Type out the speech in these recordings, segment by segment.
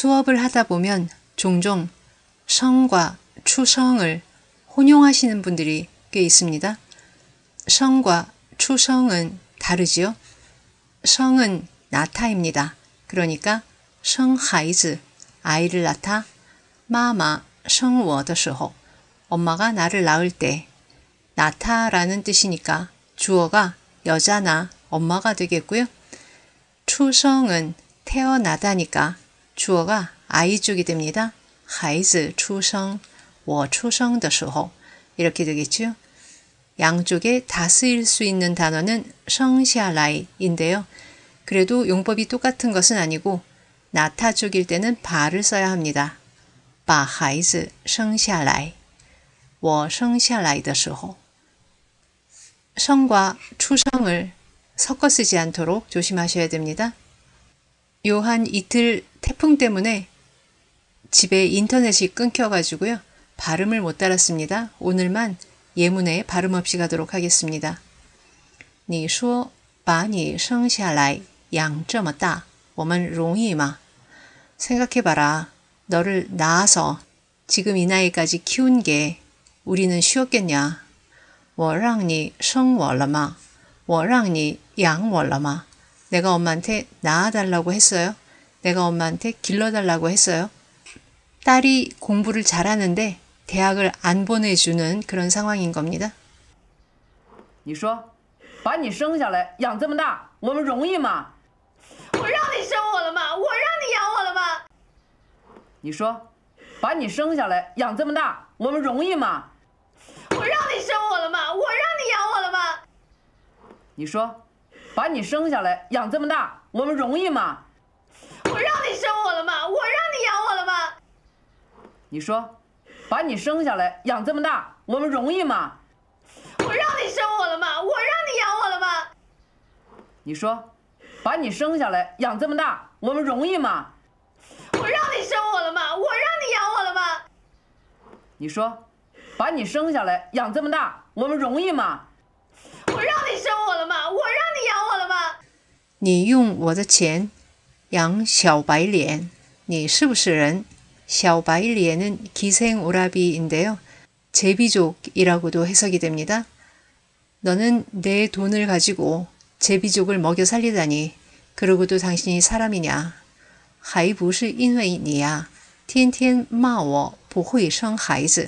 수업을 하다 보면 종종 성과 추성을 혼용하시는 분들이 꽤 있습니다. 성과 추성은 다르지요. 성은 낳다입니다. 그러니까 生孩子 아이를 낳다, 妈妈生我的时候 엄마가 나를 낳을 때 낳다라는 뜻이니까 주어가 여자나 엄마가 되겠고요. 추성은 태어나다니까 주어가 아이 쪽이 됩니다. 孩子出生我出生的时候 이렇게 되겠죠. 양쪽에 다 쓰일 수 있는 단어는 生下来인데요. 그래도 용법이 똑같은 것은 아니고 나타 쪽일 때는 바를 써야 합니다. 把孩子生下来我生下来的时候 성과 추성을 섞어 쓰지 않도록 조심하셔야 됩니다. 요 한 이틀 태풍 때문에 집에 인터넷이 끊겨가지고요. 발음을 못 달았습니다. 오늘만 예문에 발음 없이 가도록 하겠습니다. 你说把你生下来养这么大我们容易吗? 생각해봐라. 너를 낳아서 지금 이 나이까지 키운 게 우리는 쉬웠겠냐? 我让你生我了吗?我让你养我了吗? 내가 엄마한테 낳아달라고 했어요? 내가 엄마한테 길러달라고 했어요? 딸이 공부를 잘하는데 대학을 안 보내주는 그런 상황인 겁니다. 你说把你生下来养这么大我们容易吗? 我让你生我了吗?我让你养我了吗? 你说把你生下来养这么大我们容易吗? 我让你生我了吗?我让你养我了吗? 你说把你生下来养这么大我们容易吗? 我让你生我了吗?我让你养我了吗? 你说把你生下来养这么大我们容易吗? 我让你生我了吗?我让你养我了吗? 你说把你生下来养这么大我们容易吗? 我让你生我了吗?我让你养我了吗? 你说把你生下来养这么大我们容易吗? 我让你生我了吗?我让你养我了吗? 你用我的钱养小白脸你是不是人? 小白脸은 기생오라비인데요. 제비족이라고도 해석이 됩니다. 너는 내 돈을 가지고 제비족을 먹여 살리다니 그러고도 당신이 사람이냐? 还不是因为你呀天天骂我不会生孩子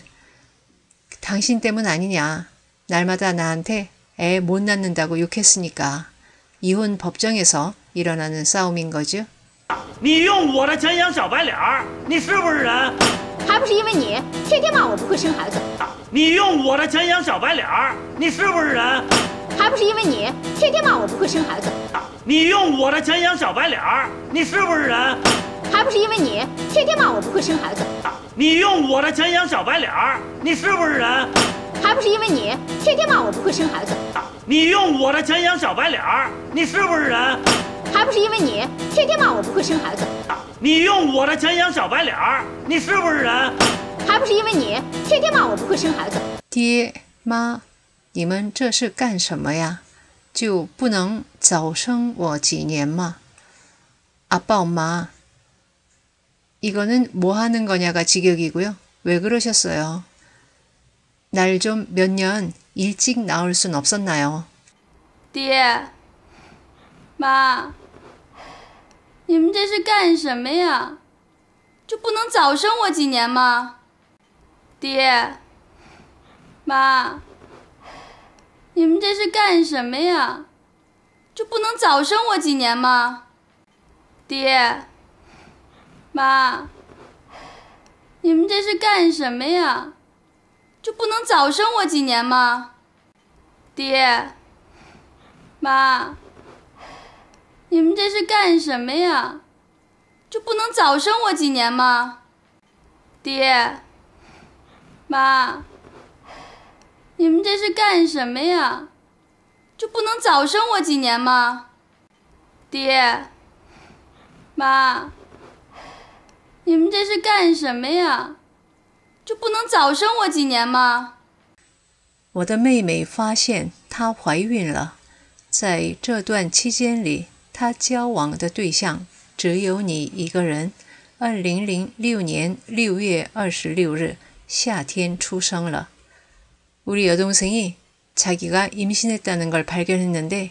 당신 때문 아니냐? 날마다 나한테 애 못 낳는다고 욕했으니까 이혼 법정에서 일어나는 싸움인 거죠. 你用我的钱养小白脸你是不是人? 还不是因为你天天骂我不会生孩子。 你用我的钱养小白脸你是不是人? 还不是因为你天天骂我不会生孩子。 你用我的钱养小白脸你是不是人? 还不是因为你天天骂我不会生孩子。 你用我的钱养小白脸你是不是人? 还不是因为你天天骂我不会生孩子。 你用我的钱养小白脸你是不是人? 还不是因为你天天骂我不会生孩子。 你用我的钱养小白脸你是不是人? 还不是因为你天天骂我不会生孩子。 爹妈你们这是干什么呀?就不能早生我几年吗? 아빠 엄마 이거는 뭐 하는 거냐가 직역이고요. 왜 그러셨어요? 날 좀 몇 년 일찍 낳을 순 없었나요? 爹妈你们这是干什么呀?就不能早生我几年吗?爹妈你们这是干什么呀?就不能早生我几年吗?爹妈你们这是干什么呀?就不能早生我几年吗?爹妈你们这是干什么呀?就不能早生我几年吗?爹妈你们这是干什么呀?就不能早生我几年吗?爹妈你们这是干什么呀?就不能早生我几年吗? 我的妹妹发现她怀孕了，在这段期间里她交往的对象只有你一个人， 2006年6月26日夏天出生了. 우리 여동생이 자기가 임신했다는 걸 발견했는데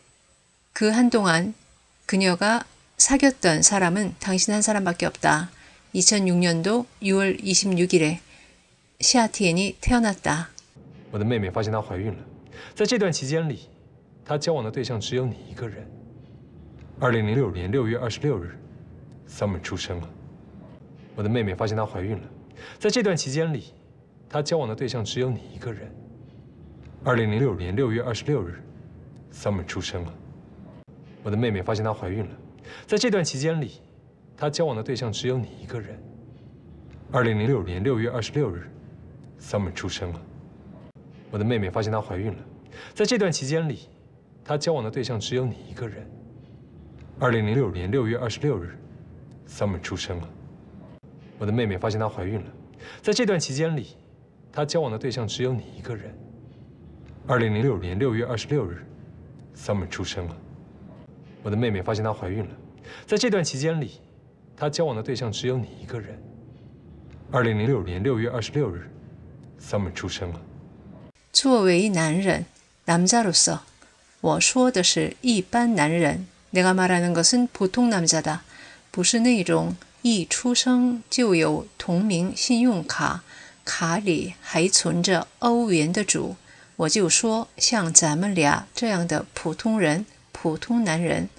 그 한동안 그녀가 사귀었던 사람은 당신 한 사람밖에 없다. 2006년도 6월 26일에夏天이 태어났다. 我的妹妹发现她怀孕了，在这段期间里，她交往的对象只有你一个人。2006年6月26日 ，Summer 出生了。我的妹妹发现她怀孕了，在这段期间里，她交往的对象只有你一个人。2006年6月26日 ，Summer 出生了。我的妹妹发现她怀孕了，在这段期间里，她交往的对象只有你一个人。2006年6月26日 ，Summer 出生了。我的妹妹发现她怀孕了，在这段期间里，她交往的对象只有你一个人。2006年6月26日 ，Summer 出生了。我的妹妹发现她怀孕了，在这段期间里，她交往的对象只有你一个人。2006年6月26日 ，Summer 出生了。我的妹妹发现她怀孕了，在这段期间里，她交往的对象只有你一个人。2006年6月26日 ，Summer 出生了。 作为男人, 남자로서, 我说的是一般男人, 내가 말하는 것은 보통 남자다. 不是那种一出生就有同名信用卡，卡里还存着欧元的主。我就说像咱们俩这样的普通人,普通男人.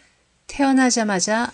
태어나자마자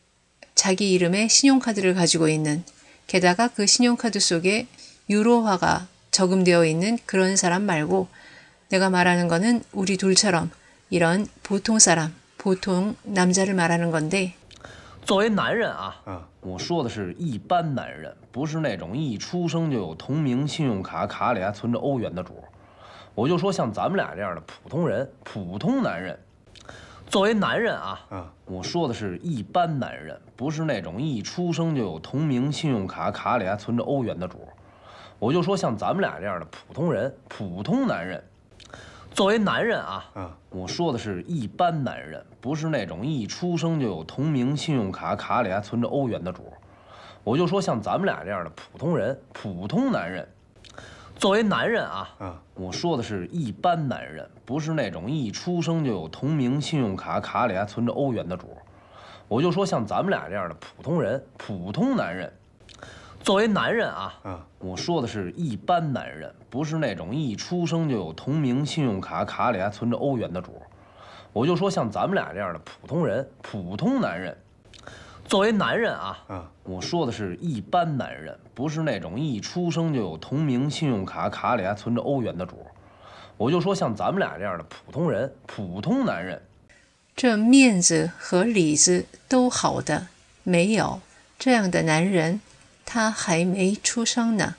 자기 이름의 신용카드를 가지고 있는, 게다가 그 신용카드 속에 유로화가 저금되어 있는 그런 사람 말고 내가 말하는 거는 우리 둘처럼 이런 보통 사람, 보통 남자를 말하는 건데. 作为男人啊，我说的是一般男人，不是那种一出生就有同名信用卡，卡里还存着欧元的主。我就说像咱们俩这样的普通人，普通男人。作为男人啊，我说的是一般男人，不是那种一出生就有同名信用卡，卡里还存着欧元的主。我就说像咱们俩这样的普通人，普通男人。作为男人啊，我说的是一般男人，不是那种一出生就有同名信用卡，卡里还存着欧元的主。我就说像咱们俩这样的普通人，普通男人。作为男人啊，我说的是一般男人，不是那种一出生就有同名信用卡，卡里还存着欧元的主。我就说像咱们俩这样的普通人，普通男人。作为男人啊，我说的是一般男人，不是那种一出生就有同名信用卡，卡里还存着欧元的主。我就说像咱们俩这样的普通人，普通男人。作为男人啊，我说的是一般男人，不是那种一出生就有同名信用卡，卡里还存着欧元的主。我就说像咱们俩这样的普通人，普通男人。 这面子和里子都好的没有这样的男人，他还没出生呢.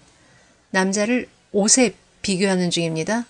남자를 옷에 비교하는 중입니다.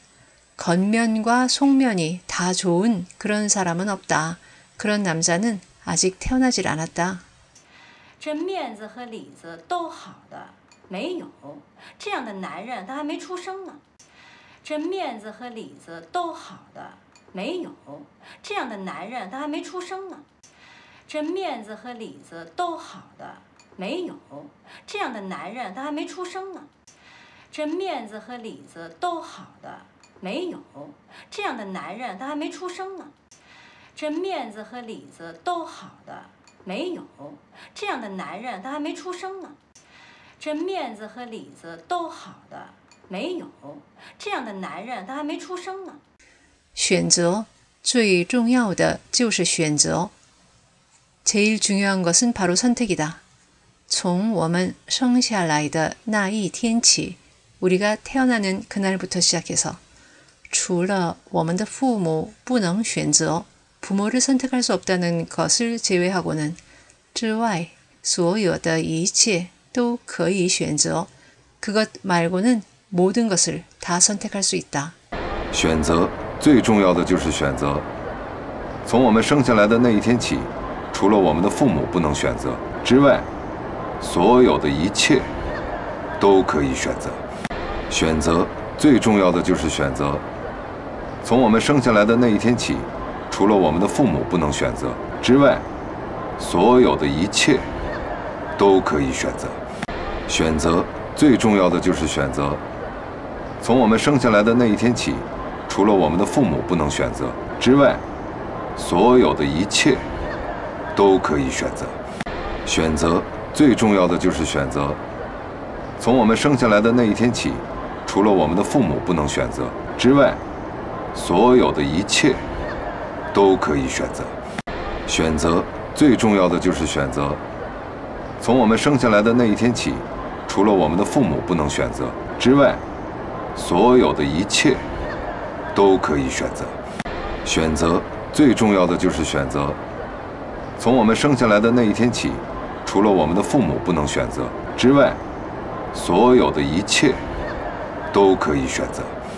겉면과 속면이 다 좋은 그런 사람은 없다. 그런 남자는 아직 태어나질 않았다. 这面子和里子都好的没有这样的男人，他还没出生呢。这面子和里子都好的没有这样的男人，他还没出生呢。这面子和里子都好的没有这样的男人，他还没出生呢。这面子和里子都好的没有这样的男人，他还没出生呢。这面子和里子都好的没有这样的男人，他还没出生呢。这面子和里子都好的没有这样的男人，他还没出生呢。 选择最重要的就是选择。제일 중요한 것은 바로 선택이다. 从我们生下来的那一天起， 우리가 태어나는 그날부터 시작해서 除了我们的父母不能选择 부모를 선택할 수 없다는 것을 제외하고는 之外所有的一切都可以选择 그것 말고는 모든 것을 다 선택할 수 있다. 选择最重要的就是选择。从我们生下来的那一天起，除了我们的父母不能选择之外，所有的一切都可以选择。选择最重要的就是选择。从我们生下来的那一天起，除了我们的父母不能选择之外，所有的一切都可以选择。选择最重要的就是选择。从我们生下来的那一天起，除了我们的父母不能选择之外，所有的一切都可以选择。选择最重要的就是选择。从我们生下来的那一天起，除了我们的父母不能选择之外，所有的一切都可以选择。选择最重要的就是选择。从我们生下来的那一天起，除了我们的父母不能选择之外，所有的一切都可以选择。选择最重要的就是选择。从我们生下来的那一天起，除了我们的父母不能选择之外，所有的一切都可以选择。